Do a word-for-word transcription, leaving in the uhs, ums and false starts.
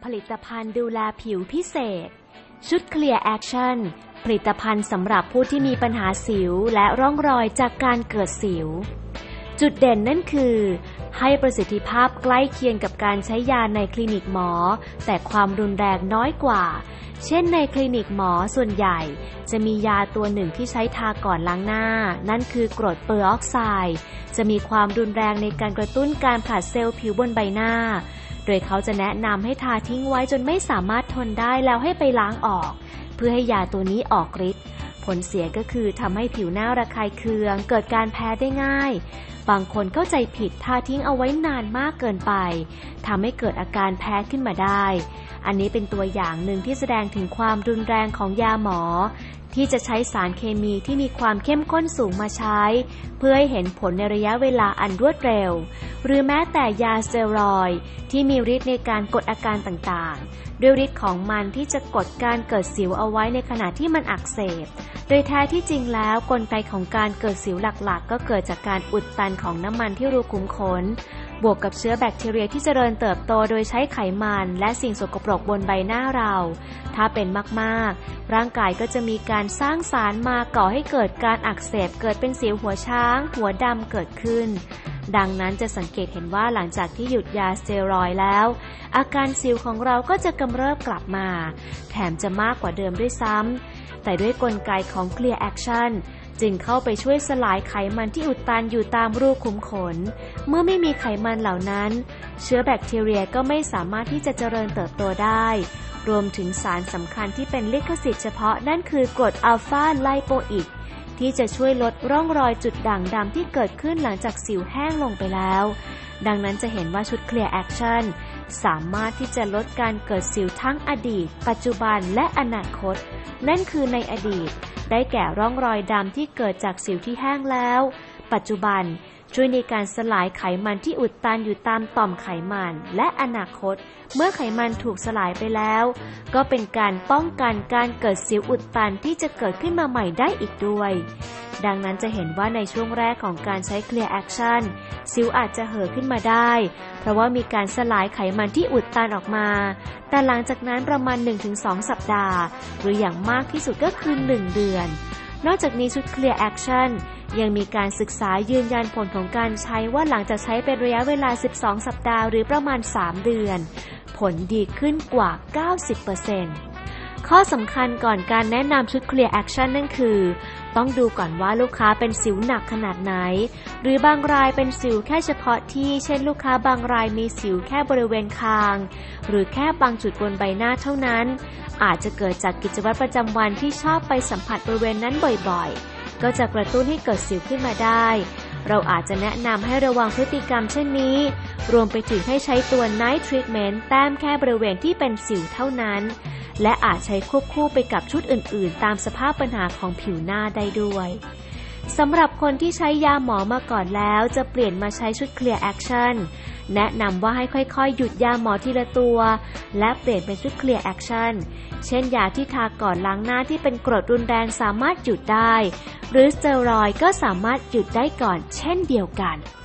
ผลิตภัณฑ์ดูแลผิวพิเศษชุด Clear Action ผลิตภัณฑ์สำหรับผู้ที่มีปัญหาสิวและร่องรอยจากการเกิดสิวจุดเด่นนั่นคือให้ประสิทธิภาพใกล้เคียงกับการใช้ยาในคลินิกหมอแต่ความรุนแรงน้อยกว่าเช่นในคลินิกหมอส่วนใหญ่จะมียาตัวหนึ่งที่ใช้ทาก่อนล้างหน้านั่นคือกรดเปอร์ออกไซด์จะมีความรุนแรงในการกระตุ้นการผลัดเซลล์ผิวบนใบหน้าโดยเขาจะแนะนำให้ทาทิ้งไว้จนไม่สามารถทนได้แล้วให้ไปล้างออกเพื่อให้ยาตัวนี้ออกฤทธิ์ผลเสียก็คือทำให้ผิวหน้าระคายเคืองเกิดการแพ้ได้ง่ายบางคนเข้าใจผิดทาทิ้งเอาไว้นานมากเกินไปทำให้เกิดอาการแพ้ขึ้นมาได้อันนี้เป็นตัวอย่างหนึ่งที่แสดงถึงความรุนแรงของยาหมอที่จะใช้สารเคมีที่มีความเข้มข้นสูงมาใช้เพื่อให้เห็นผลในระยะเวลาอันรวดเร็วหรือแม้แต่ยาสเตียรอยด์ที่มีฤทธิ์ในการกดอาการต่างๆด้วยฤทธิ์ของมันที่จะกดการเกิดสิวเอาไว้ในขณะที่มันอักเสบโดยแท้ที่จริงแล้วกลไกของการเกิดสิวหลักๆก็เกิดจากการอุดตันของน้ำมันที่รูขุมขนบวกกับเชื้อแบคทีเรียที่เจริญเติบโตโดยใช้ไขมันและสิ่งสกปรกบนใบหน้าเราถ้าเป็นมากๆร่างกายก็จะมีการสร้างสารมาก่อให้เกิดการอักเสบเกิดเป็นสิวหัวช้างหัวดำเกิดขึ้นดังนั้นจะสังเกตเห็นว่าหลังจากที่หยุดยาสเตียรอยด์แล้วอาการสิวของเราก็จะกำเริบกลับมาแถมจะมากกว่าเดิมด้วยซ้ำแต่ด้วยกลไกของ Clear Action จึงเข้าไปช่วยสลายไขมันที่อุดตันอยู่ตามรูขุมขนเมื่อไม่มีไขมันเหล่านั้นเชื้อแบคทีเรียก็ไม่สามารถที่จะเจริญเติบโตได้รวมถึงสารสำคัญที่เป็นลิขสิทธิ์เฉพาะนั่นคือกรดอัลฟาไลโปอิกที่จะช่วยลดร่องรอยจุดด่างดำที่เกิดขึ้นหลังจากสิวแห้งลงไปแล้วดังนั้นจะเห็นว่าชุด Clear Action สามารถที่จะลดการเกิดสิวทั้งอดีตปัจจุบันและอนาคตนั่นคือในอดีตได้แก่ร่องรอยดำที่เกิดจากสิวที่แห้งแล้วปัจจุบันช่วยในการสลายไขมันที่อุดตันอยู่ตามต่อมไขมันและอนาคตเมื่อไขมันถูกสลายไปแล้วก็เป็นการป้องกันการเกิดสิวอุดตันที่จะเกิดขึ้นมาใหม่ได้อีกด้วยดังนั้นจะเห็นว่าในช่วงแรกของการใช้ Clear Action สิวอาจจะเห่อขึ้นมาได้เพราะว่ามีการสลายไขมันที่อุดตันออกมาแต่หลังจากนั้นประมาณ หนึ่งถึงสอง สัปดาห์หรืออย่างมากที่สุดก็คือหนึ่งเดือนนอกจากนี้ชุด Clear Action ยังมีการศึกษายืนยันผลของการใช้ว่าหลังจากใช้เป็นระยะเวลาสิบสองสัปดาห์หรือประมาณสามเดือนผลดีขึ้นกว่า เก้าสิบเปอร์เซ็นต์ ข้อสำคัญก่อนการแนะนำชุด Clear Action นั่นคือต้องดูก่อนว่าลูกค้าเป็นสิวหนักขนาดไหนหรือบางรายเป็นสิวแค่เฉพาะที่เช่นลูกค้าบางรายมีสิวแค่บริเวณคางหรือแค่บางจุดบนใบหน้าเท่านั้นอาจจะเกิดจากกิจวัตรประจำวันที่ชอบไปสัมผัสบริเวณนั้นบ่อยๆก็จะกระตุ้นให้เกิดสิวขึ้นมาได้เราอาจจะแนะนำให้ระวังพฤติกรรมเช่นนี้รวมไปถึงให้ใช้ตัว Night Treatment แต้มแค่บริเวณที่เป็นสิวเท่านั้นและอาจใช้ควบคู่ไปกับชุดอื่นๆตามสภาพปัญหาของผิวหน้าได้ด้วยสำหรับคนที่ใช้ยาหมอมาก่อนแล้วจะเปลี่ยนมาใช้ชุด Clear Action แนะนำว่าให้ค่อยๆหยุดยาหมอทีละตัวและเปลี่ยนเป็นชุด Clear Action เช่นยาที่ทาก่อนล้างหน้าที่เป็นกรดรุนแรงสามารถหยุดได้หรือสเตียรอยด์ก็สามารถหยุดได้ก่อนเช่นเดียวกัน